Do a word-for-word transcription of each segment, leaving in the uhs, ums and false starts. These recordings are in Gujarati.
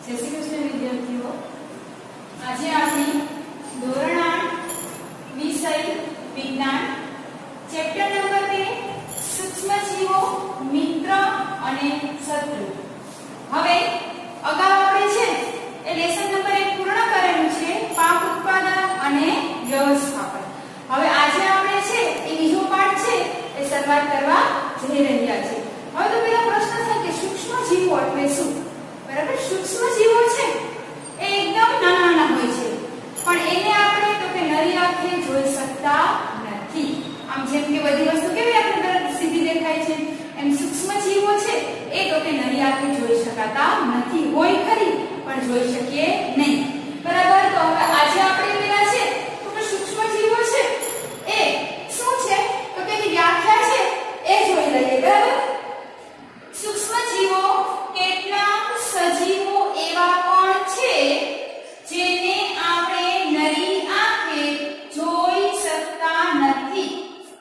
જય શ્રી કૃષ્ણ વિદ્યાર્થીઓ, આજે આપણે ધોરણ આઠ વિષય વિજ્ઞાન ચેપ્ટર નંબર બે સૂક્ષ્મજીવો મિત્ર અને શત્રુ. હવે અગાઉ આપણે છે એ લેસન નંબર એક પૂર્ણ કરેલું છે, પાક ઉત્પાદન અને વ્યવસ્થાપન. હવે આજે આપણે છે એ બીજો પાઠ છે એ શરૂઆત કરવા જઈ રહ્યા છે. હવે તો પેલો પ્રશ્ન છે કે સૂક્ષ્મજીવો એટલે શું? બરાબર, સૂક્ષ્મજીવો છે એ એકદમ નાના નાના હોય છે, પણ એને આપણે તો કે નરી આંખે જોઈ શકતા નથી. આમ જેમ કે બધી વસ્તુ કેવી આપણે તરત સીધી દેખાય છે, એમ સૂક્ષ્મજીવો છે એ તો કે નરી આંખે જોઈ શકાતા નથી. હોય ખરી પણ જોઈ શકીએ નહીં. બરાબર, તો હવે આજે આપણે પેલા છે તો કે સૂક્ષ્મજીવો છે એ શું છે તો કે એની વ્યાખ્યા છે એ જોઈ લઈએ. બરાબર, સૂક્ષ્મજીવો કેટલાક સજીવો એવા પણ છે જેને આપણે નરી આંખે જોઈ શકતા નથી,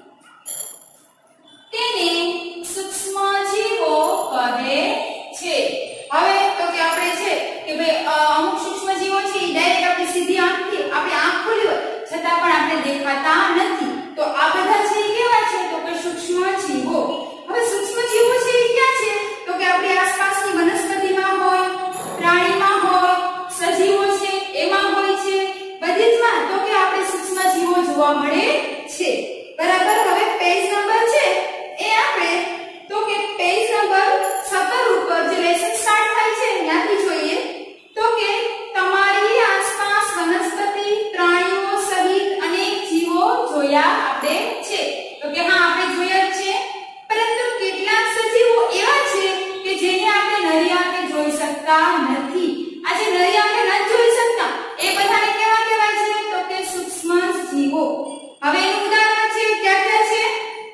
તેને સૂક્ષ્મજીવો કહે છે. હવે તો કે આપણે છે કે ભાઈ અમુક સૂક્ષ્મજીવો છે ડાયરેક્ટ આપણી સીધી આંખથી આપણે આંખ ખોલી હોય છતાં પણ આપણે દેખાતા નથી, તો આ બધા છે એ કેવા છે તો કે સૂક્ષ્મજીવો. હવે સૂક્ષ્મજીવો છે એ ક્યાં છે તો કે આપણી આસપાસની વનસ્પતિમાં હોય, પ્રાણીમાં હોય, સજીવો છે એમાં હોય છે, બધી જમાં તો કે આપણે સૂક્ષ્મજીવો જોવા મળે છે. બરાબર, હવે પેજ નંબર છે એ આપણે તો કે પેજ નંબર સત્તર ઉપર જે લેસન સ્ટાર્ટ થાય છે ત્યાંથી જોઈએ તો કે તમારી આસપાસ વનસ્પતિ, પ્રાણીઓ સહિત અનેક જીવો જોયા આપણે છે. તો કે હા આપણે જોયા જ છે, પરંતુ કેટલાક સજીવો એવા છે કે જેને આપણે નરી આંખે જોઈ શકતા નથી. આજે નરી આંખે ન જોઈ શકતા એ બધાને કેવા કહેવાય છે તો કે સૂક્ષ્મજીવો. હવે એનું ઉદાહરણ છે ક્યાં ક્યાં છે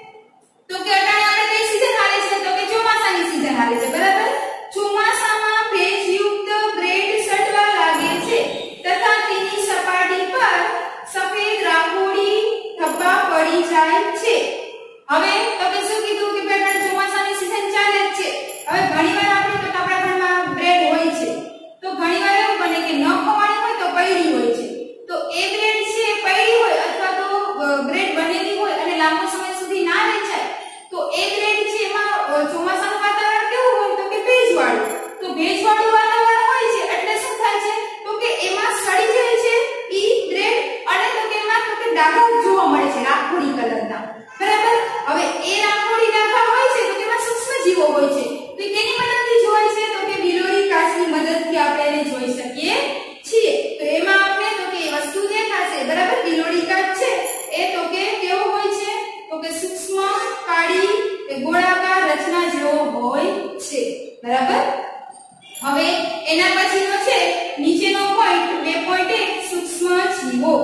તો કે અટાણે આપણે કઈ સીઝન હાલે છે તો કે ચોમાસાની સીઝન હાલે છે. બરાબર, ચોમાસામાં ભેજયુક્ત બ્રેડ સડવા લાગે છે તથા તેની સપાટી પર સફેદ રાખોડી ધબ્બા પડી જાય છે. હવે તમે શું કીધું કે બેટા ચોમાસાની સીઝન ચાલે જ છે. હવે ઘણીવાર આપણે તો આપણા ઘરમાં બ્રેડ હોય છે, તો ઘણીવાર એવું બને કે ન ખવાણી હોય તો પડી હોય છે, તો એ બ્રેડ છે પડી હોય અથવા તો બ્રેડ બનેલી હોય અને લાંબો સમય સુધી ના રહી જાય, તો એ બ્રેડ છે એમાં ચોમાસાનું વાતાવરણ કેવું હોય તો કે ભેજવાળું. તો ભેજવાળું વાતાવરણ હોય છે એટલે શું થાય છે તો કે એમાં સડી જાય છે ઈ બ્રેડ અને તો કે એમાં તો કે ડાઘા જોવા મળે છે રાખોડી કલરના. બરાબર, હવે એ રાખોડી ડાઘા હોય છે તો તેમાં સૂક્ષ્મજીવો હોય છે, તો કેની મદદથી જોવાય છે તો કે બિલોરી કાચની મદદથી આપણે એને જોઈ શકીએ છીએ. તો એમાં આપણે તો કે વસ્તુ દેખાશે. બરાબર, બિલોરી કાચ છે એ તો કે કેવો હોય છે તો કે સૂક્ષ્મ કાળી ગોળાકાર રચના જેવો હોય છે. બરાબર, હવે એના પછીનો છે નીચેનો પોઈન્ટ બે પોઈન્ટ એક સૂક્ષ્મજીવો.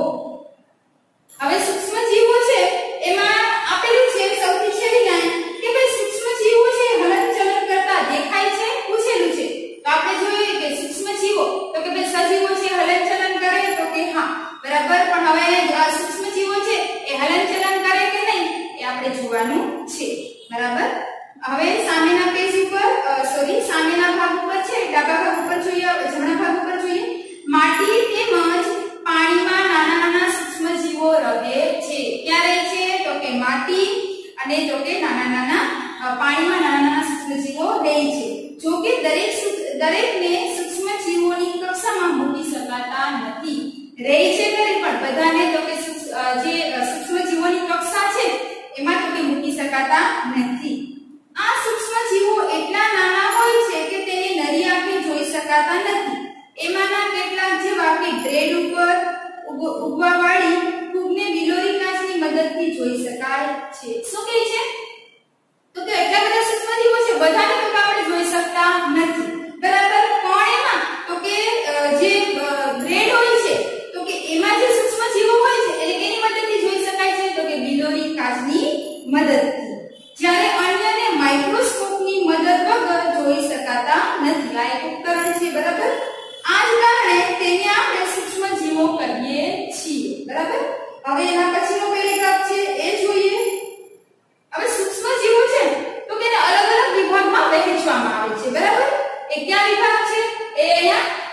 હવે સૂક્ષ્મજીવો છે એમાં આપેલું છે સૌથી છેલ્લી લાઈન કે ભાઈ સૂક્ષ્મજીવો છે હલનચલન કરતા દેખાય છે, પૂછેલું છે. તો આપણે જોઈએ કે સૂક્ષ્મજીવો તો કે ભાઈ સજીવો છે હલનચલન કરે તો કે હા. બરાબર, પણ હવે સૂક્ષ્મજીવો છે એ હલનચલન કરે કે નહીં એ આપણે જોવાનું છે. બરાબર, હવે સામેના પેજ ઉપર સોરી સામેના ભાગ ઉપર છે ડાબા ભાગ ઉપર જોઈએ, જમણા ભાગ ઉપર જોઈએ. માટી તેમજ પાણીમાં નાના નાના સૂક્ષ્મજીવો રહે છે. ક્યાં રહે છે તો કે માટી અને તો કે નાના નાના પાણીમાં નાના નાના સૂક્ષ્મજીવો રહે છે. જો કે દરેક દરેકને સૂક્ષ્મજીવોની કક્ષામાં મૂકી શકાતા નથી. રહે છે ખરી પણ બધાને તો કે જે સૂક્ષ્મજીવોની કક્ષા છે એમાં તો કે મૂકી શકાતા નથી. આ સૂક્ષ્મજીવો એટલા નાના હોય છે કે તેને નરી આંખે જોઈ શકાતા નથી. એમાંના કેટલાક જેવા કે બ્રેડ ઉપર ઉગવા વાળી ફૂગને બિલોરી કાચની મદદથી જોઈ શકાય છે. શું કહે છે તો કે એટલા બધા સૂક્ષ્મજીવો છે બધાને તો આપણે જોઈ શકતા નથી. બરાબર, પણ એમાં તો કે જે બ્રેડ હોય છે તો કે એમાં જે સૂક્ષ્મજીવો હોય છે એટલે કેની મદદથી જોઈ શકાય છે તો કે બિલોરી કાચની મદદથી. જ્યારે અન્યને માઇક્રોસ્કોપની મદદ વગર જોઈ શકાતા નથી. આ એક ઉપકરણ છે. બરાબર, આ જ કારણે તેને આપણે સૂક્ષ્મજીવો કહીએ છીએ. બરાબર, હવે એના પછીનો પેરેગ્રાફ છે એ જોઈએ. હવે સૂક્ષ્મજીવો છે તો તેને અલગ અલગ વિભાગમાં વહેંચવામાં આવે છે. બરાબર, એ કયા વિભાગ છે એ અહીંયા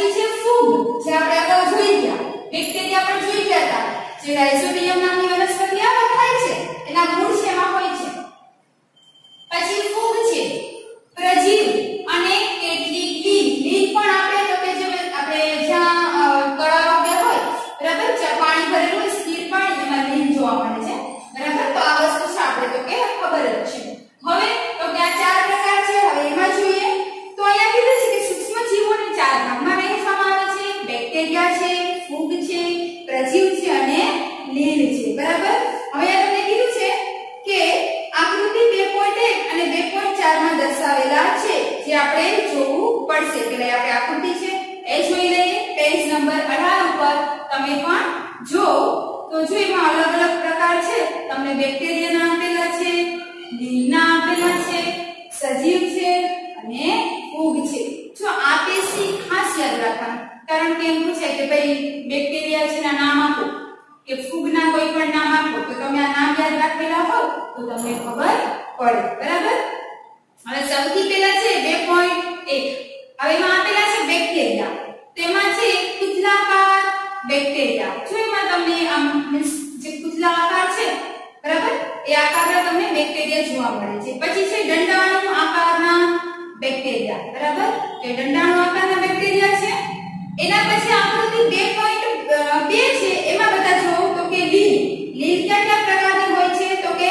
પછી છે ફૂગ, જે આપણે અગાઉ જોઈ ગયા. બેક્ટેરિયા પણ જોઈ ગયા હતા. જે રાઇઝોબિયમ નામની વનસ્પતિ આમાં થાય છે, એના મૂળ છે એમાં હોય છે. પછી ફૂગ છે, પ્રજીવ અને કેટલીક લીલ. લીલ પણ આપણે તો કે જે આપણે જ્યાં તળાવ આપ્યા હોય, બરાબર, જ્યાં પાણી ભરેલું હોય, સ્થિર પાણી, એમાં લીલ જોવા મળે છે. બરાબર, તો આ વસ્તુ છે આપણે તો કે ખબર જ છે. હવે તો કે આ ચાર પ્રકાર છે. હવે એમાં જોઈએ તો અહીંયા કીધું છે કે સૂક્ષ્મ જીવોને ચાર ભાગમાં વહેંચવામાં આવે છે. બેક્ટેરિયા છે, ફૂગ છે, પ્રજીવ છે અને લીલ છે. બરાબર, હવે આ તમને કીધું છે કે આકૃતિ બે પોઈન્ટ એક અને બે પોઈન્ટ ચાર માં દર્શાવેલા છે, જે આપણે જોવું પડશે. પેલા આપણે આકૃતિ છે એ જોઈ લઈએ. પેજ નંબર અઢાર ઉપર તમે પણ જો તો જો એમાં અલગ અલગ પ્રકાર છે. તમને બેક્ટેરિયાના આપેલા છે, લીલના આપેલા છે, સજીવ છે અને ફૂગ છે. જો આ પેશી ખાસ યાદ રાખવાનું, કારણ કે એમ પૂછે કે ભાઈ બેક્ટેરિયા છે ના નામ આપો કે ફૂગના કોઈ પણ નામ આપો, તો તમે આ નામ યાદ રાખેલા હો તો તમને ખબર પડે. બરાબર, હવે સૌથી પહેલા છે બે પોઈન્ટ એક. હવે એમાં આપેલા છે બેક્ટેરિયા. તેમાં છે કુચલાકાર બેક્ટેરિયા. જો એમાં તમને આમ જે કુચલા આકાર છે, બરાબર, એ આકારના તમને બેક્ટેરિયા જોવા મળે છે. પછી છે દંડાણુ આકારના બેક્ટેરિયા. બરાબર, એ દંડાણુ આકારના બેક્ટેરિયા છે. એના પછી આકૃતિ બે પોઈન્ટ બે છે, એમાં બધા જો તો કે લીલ. લીલ કયા કયા પ્રકારની હોય છે તો કે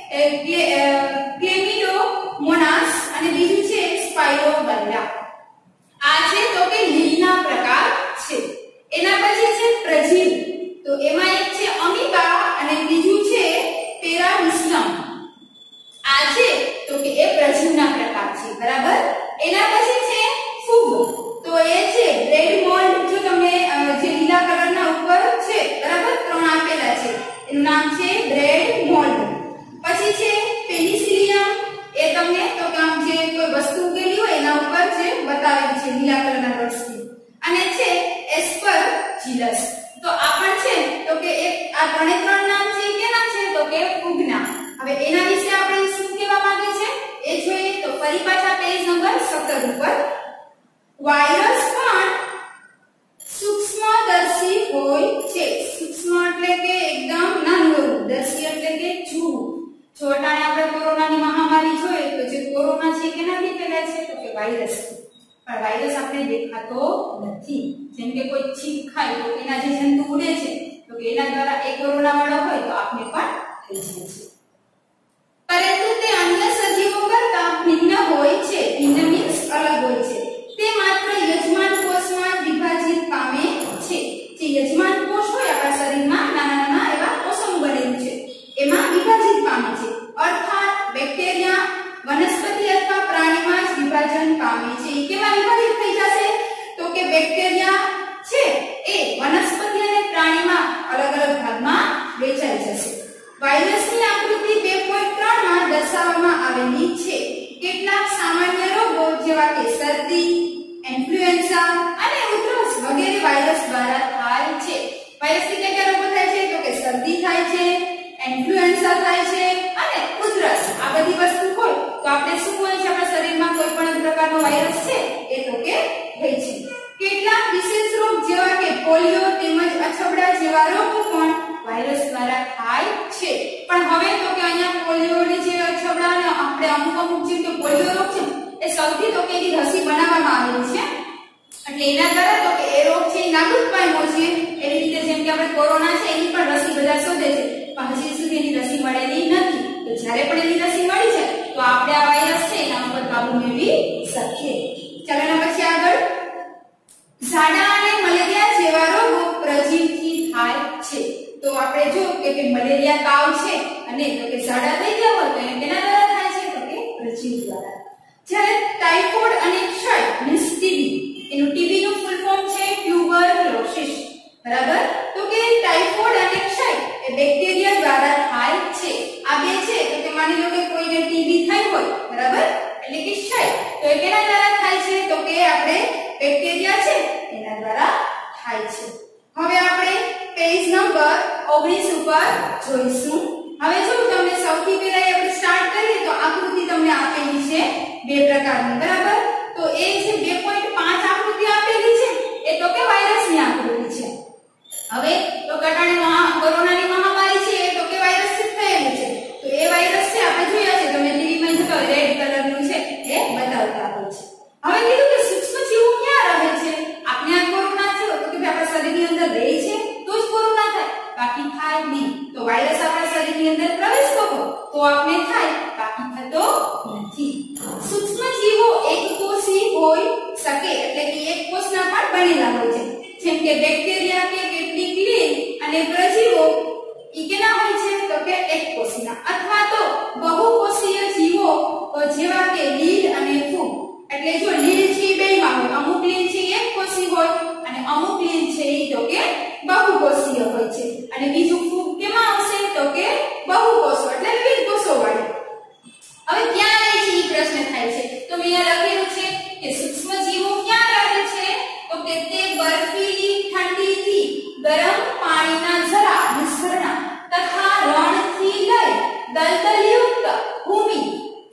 ક્લેમિડોમોનાસ અને બીજું છે સ્પાઇરોગાઇરા. આ છે તો કે લીલના પ્રકાર છે. એના પછી છે પ્રજીવ. તો એમાં એક છે અમીબા અને બીજું છે પેરામિસ્લમ. આ છે તો કે એ પ્રજીવના પ્રકાર છે. બરાબર, એના પછી છે ફૂગ. તો એ છે બ્રેડ મોલ્ડ. જો તમને જે લીલા કલરના ઉપર છે, બરાબર, ત્રણ આપેલા છે, એનું નામ છે બ્રેડ મોલ્ડ. પછી છે પેનિસિલિયમ. એ તમને તો કે આમ જે કોઈ વસ્તુ ઉગેલી હોય એના ઉપર જે બતાવેલી છે લીલા કલરના ડોટ્સથી. અને છે એસ્પરજીલસ. તો આ પણ છે તો કે એક આ ત્રણે ત્રણ નામ છે કેના છે તો કે ફૂગના. હવે એના વિશે આપણે શું કહેવા માંગીએ છે એ જોઈએ. તો ફરી પાછા પેજ નંબર સત્તર ઉપર. વાયરસ પણ સૂક્ષ્મદર્શી હોય છે. સૂક્ષ્મ એટલે કે એકદમ નાનું, દર્શી એટલે કે જોવું. જો અટાણે આપણે કોરોનાની મહામારી જોઈએ તો જે કોરોના છે કેનાથી ફેલાય છે તો કે વાયરસથી. પણ વાયરસ આપણે દેખાતો નથી. જેમ કે કોઈ છીંક ખાય તો એના જે જંતુ ઉડે છે તો કે એના દ્વારા એ કોરોના વાળો હોય તો આપણે પણ થઈ જાય છે. પરંતુ તે અન્ય સજીવો કરતા ભિન્ન હોય છે. ભિન્ન મીન્સ અલગ હોય છે. તે માત્ર યજમાન કોષમાં વિભાજિત પામે છે. જે યજમાન કોષ હોય આપણા શરીરમાં નાના નાના એવા કોષોનું બનેલું છે, એમાં વિભાજિત પામે છે. અર્થાત બેક્ટેરિયા વનસ્પતિ અથવા પ્રાણીમાં જ વિભાજન પામે છે. કેવા વિભાજિત થઈ જશે તો કે બેક્ટેરિયા છે એ વનસ્પતિ અને પ્રાણીમાં અલગ અલગ ભાગમાં વહેંચાઈ જશે. વાયરસની આકૃતિ બે પોઈન્ટ ત્રણ માં દર્શાવવામાં આવેલી છે. કેટલાક સામાન્ય રોગો જેવા કે શરદી, ઇન્ફ્લુએન્ઝા અને ઉધરસ વગેરે વાયરસ દ્વારા થાય છે. વાયરસથી કયા કયા રોગો થાય છે તો કે શરદી થાય છે, ઇન્ફ્લુએન્ઝા થાય છે અને ઉધરસ. આ બધી વસ્તુ હોય તો આપણે શું હોય છે આપણા શરીરમાં કોઈ પણ પ્રકારનો વાયરસ છે એ તો કે હોય છે. કેટલાક વિશેષ રોગ જેવા કે પોલિયો તેમજ અછબડા જેવા રોગો પણ વાયરસ દ્વારા થાય છે. પણ હવે તો કે અહીંયા પોલિયો ની જે અછબડા ને આપણે અમુક અમુક જેમ કે પોલિયો રોગ છે એ સૌથી તો કે એની રસી બનાવવામાં આવેલી છે, એટલે એના દ્વારા તો કે એ રોગ છે એ નાબૂદ પામ્યો છે. એવી રીતે જેમ કે આપણે કોરોના છે એની પણ રસી બધા શોધે છે, પણ હજી સુધી એની રસી મળેલી નથી. તો જ્યારે પણ એની રસી મળી છે તો આપણે આ વાયરસ છે એના ઉપર કાબુ મેળવી શકીએ. ચાલો એના પછી આગળ ઝાડા અને મલેરિયા જેવા રોગો પ્રજીવથી થાય છે. તો આપણે જો કે કે મલેરિયા તાવ છે અને તો કે ઝાડા થઈ ગયા હોય તો એને કેના દ્વારા થાય છે તો કે પ્રજીવ દ્વારા. જ્યારે ટાઇફોઇડ અને ક્ષય મીન્સ ટીબી, એનું ટીબી નું ફૂલ ફોર્મ છે ટ્યુબરક્લોસિસ. બરાબર, તો કે ટાઇફોઇડ અને ક્ષય એ બેક્ટેરિયા દ્વારા થાય છે. આ બે છે તો કે માની લો કે કોઈને ટીબી થઈ હોય, બરાબર, એટલે કે ક્ષય, તો એ કેના દ્વારા થાય છે તો કે આપણે બેક્ટેરિયા છે એના દ્વારા થાય છે. હવે આપણે પેજ નંબર ઓગણીસ ઉપર જોઈશું. હવે જો તમને સૌથી પહેલા આપણે સ્ટાર્ટ કરીએ તો આકૃતિ તમને આપેલી છે બે પ્રકારની. બરાબર, તો એ છે બે પોઈન્ટ પાંચ આકૃતિ આપેલી છે એ પરણેલા હોય છે, જેમ કે બેક્ટેરિયા કે કેટલીક લીલ અને પ્રજીવો ઈ કેના હોય છે તો કે એકકોષીય અથવા તો બહુકોષીય જીવો જેવા કે લીલ અને ફૂગ. એટલે જો લીલ છે એ બેમાં હોય, અમુક લીલ છે એકકોષી હોય અને અમુક લીલ છે એ તો કે બહુકોષીય હોય છે, અને બીજું ફૂગ કેમાં આવશે તો કે બહુકોષો એટલે વિવિધ કોષો વાળી. હવે ક્યાં રહે છે એ પ્રશ્ન થાય છે, તો મેં અહીંયા લખેલું છે કે સૂક્ષ્મ જીવો ક્યાં રહે છે તો કે તે બરફીલી ઠંડીથી ગરમ પાણીના ઝરા મિશ્રણ તથા રણથી લઈ દલદલયુક્ત ભૂમિ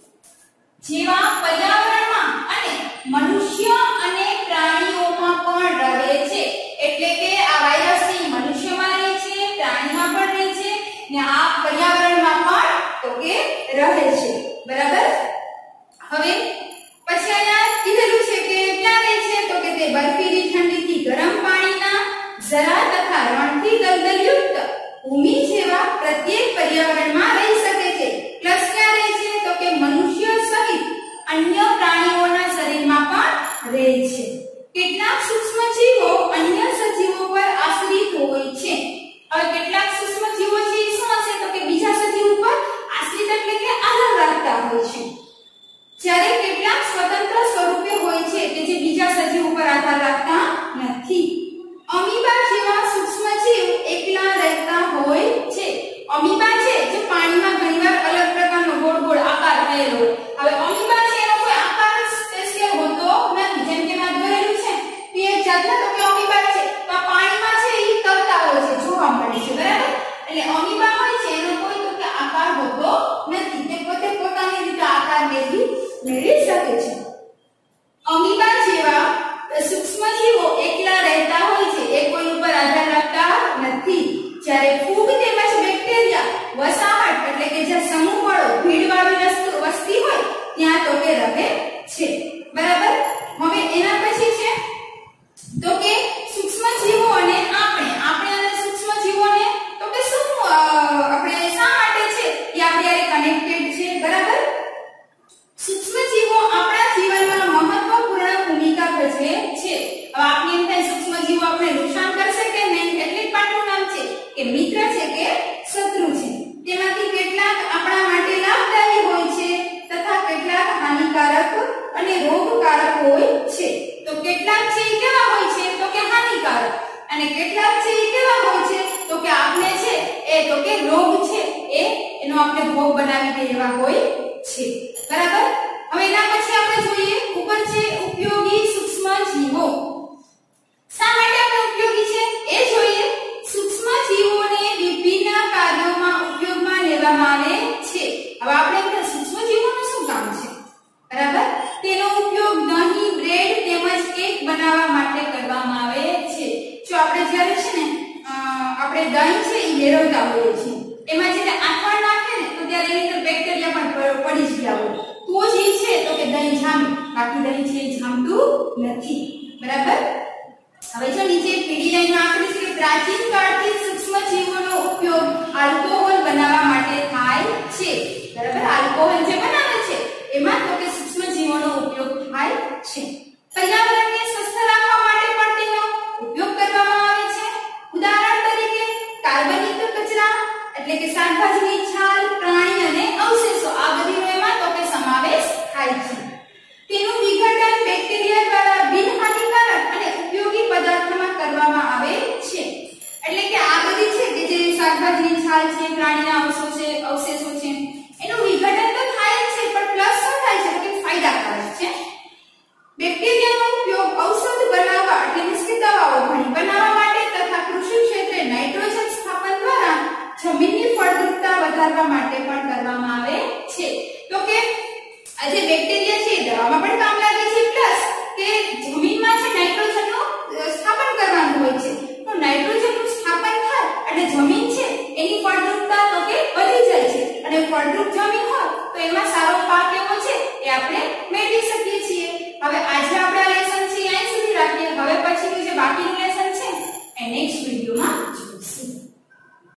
જેવા પર્યાવરણમાં અને મનુષ્ય અને પ્રાણીઓમાં પણ રહે છે. એટલે કે આ વાયરસ ની મનુષ્યમાં રહે છે, પ્રાણીમાં પણ રહે છે ને આ પર્યાવરણમાં પણ તો કે રહે છે. બરાબર. હવે પછી અહીંયા કીધેલું છે કે ક્યાં રહે છે તો કે તે બરફીલી ઠંડીથી ગરમ પાણીના ઝરા તથા રણથી દલદલયુક્ત ભૂમિ જેવા પ્રત્યેક પર્યાવરણમાં રહી શકે છે. પ્લસ ક્યાં રહે છે તો કે મનુષ્ય સહિત અન્ય પ્રાણીઓના શરીરમાં પણ રહે છે. કેટલાક સૂક્ષ્મ જીવો અન્ય સજીવો પર આશ્રિત હોય છે. હવે કેટલાક સૂક્ષ્મ જીવો છે શું હશે તો કે બીજા સજીવ ઉપર આશ્રિત એટલે કે આધાર રાખતા હોય છે, જ્યારે કેટલાક સ્વતંત્ર સ્વરૂપે હોય છે કે જે બીજા સજીવ ઉપર આધાર રાખતા નથી. અમીબા જેવા સૂક્ષ્મ જીવ એકલા રહેતા હોય છે. અમીબા છે જે પાણીમાં ઘણીવાર અલગ પ્રકારનો ગોળ ગોળ આકાર થયેલો હોય. હવે અમીબા છે એનો કોઈ આકાર સ્પેશિયલ હોતો નથી, જેમ કે મેં દોરેલું છે તે એક જાતના તો કે અમીબા છે તો આ પાણીમાં છે એ તરતા હોય છે, જોવા મળે છે. બરાબર. એટલે અમીબા હોય છે એનો કોઈ તો કે આકાર હોતો નથી, તે પોતે પોતાની રીતે આકાર મેળવી મેળવી શકે છે. અમીબા જેવા સૂક્ષ્મ જીવો એકલા રહેતા હોય છે, એ કોઈ ઉપર આધાર રાખતા નથી. જ્યારે ફૂગ તેમજ બેક્ટેરિયા વસાહત એટલે કે જે સમૂહ વાળો ભીડવાળી વસ્તી હોય ત્યાં તો કે રહે છે. બરાબર. હવે એના પછી છે તો કે સૂક્ષ્મ જીવો અને આપણે આપણે અને સૂક્ષ્મ જીવોને તો કે શું આપણે શા માટે છે એ આપણે કનેક્ટેડ છે. બરાબર. સૂક્ષ્મ જીવો આપણા જીવનમાં મહત્વપૂર્ણ ભૂમિકા ભજવે છે. હવે આપને એમ થાય સૂક્ષ્મ જીવો આપણે નુકસાન કરશે કે નહીં, એટલે પાઠનું નામ છે કે મિત્ર છે કે શત્રુ છે. તેમાંથી કેટલાક આપણા માટે લાભદાયી હોય છે તથા કેટલાક હાનિકારક અને રોગકારક હોય છે. તો કેટલાક છે એ કેવા હોય છે તો કે હાનિકારક, અને કેટલાક છે એ કેવા હોય છે તો કે આપણે છે એ તો કે રોગ છે એ એનો આપણે ભોગ બનાવી દે એવા હોય છે. બરાબર. હવે એના પછી આપણે જોઈએ ઉપર છે ઉપયોગી સૂક્ષ્મ જીવો. શા માટે આપણે ઉપયોગી છે એ જોઈએ. સૂક્ષ્મ જીવોને વિભિન્ન કાર્યોમાં ઉપયોગમાં લેવામાં આવે છે. હવે આપણે કે સૂક્ષ્મ જીવોનું શું કામ છે. બરાબર. તેનો ઉપયોગ દહીં, બ્રેડ તેમજ કેક બનાવવા માટે કરવામાં આવે છે. જો આપણે જ્યારે છે ને આપણે દહીં છે એ મેળવતા હોઈએ છીએ, એમાં જ્યારે આથાણ નાખે ને તો ત્યારે એની અંદર બેક્ટેરિયા પણ પડી જ ગયા હોય, તો જ એ છે તો કે દહીં જામે, બાકી દહીં છે એ જામતું નથી. બરાબર. હવે જો નીચે પીડી લાઈનમાં આપેલું છે કે પ્રાચીન કાળથી સૂક્ષ્મ જીવોનો ઉપયોગ આલ્કોહોલ બનાવવા માટે થાય છે. બરાબર. આલ્કોહોલ જે બનાવે છે એમાં તો કે સૂક્ષ્મ જીવોનો ઉપયોગ થાય છે. પર્યાવરણને સ્વસ્થ રાખવા માટે પણ તેનો ઉપયોગ કરવામાં આવે છે. ઉદાહરણ તરીકે કાર્બનિક કચરા એટલે કે શાકભાજીની છાલ, પ્રાણી અને અવશેષો આ બધીનો એમાં તો કે સમાવેશ થાય છે. તેનું વિઘટન બેક્ટેરિયા દ્વારા બિનહાનિકારક અને ઉપયોગી પદાર્થોમાં કરવામાં આવે છે. એટલે કે આ બધી છે કે જે શાકભાજીની છાલ છે, પ્રાણીના અવશેષો છે અવશેષો છે એનું વિઘટન તો થાય જ છે, પણ પ્લસ શું થાય છે તો કે ફાયદાકારક છે. બેક્ટેરિયાનો ઉપયોગ ઔષધ બનાવવા એટલે કે દવાઓ ઘણી બનાવવા માટે તથા કૃષિ ક્ષેત્રે નાઇટ્રોજન સ્થાપન દ્વારા જમીનની ફળદ્રુપતા વધારવા માટે પણ કરવામાં આવે છે. તો કે આ જે બેક્ટેરિયા છે દવામાં પણ કામ લાગે છે, પ્લસ કે જમીનમાં છે નાઇટ્રોજનનું સ્થાપન કરવાનું હોય છે. તો નાઇટ્રોજનનું સ્થાપન થાય એટલે જમીન છે એની ફળદ્રુપતા તો કે વધી જાય છે, અને ફળદ્રુપ જમીન હોય તો એમાં સારો પાક એવો છે એ આપણે મેળવી શકીએ છીએ. હવે આજે આપણે આ લેસન છે અહીં સુધી રાખીએ. હવે પછીનું જે બાકીનું લેસન છે એ નેક્સ્ટ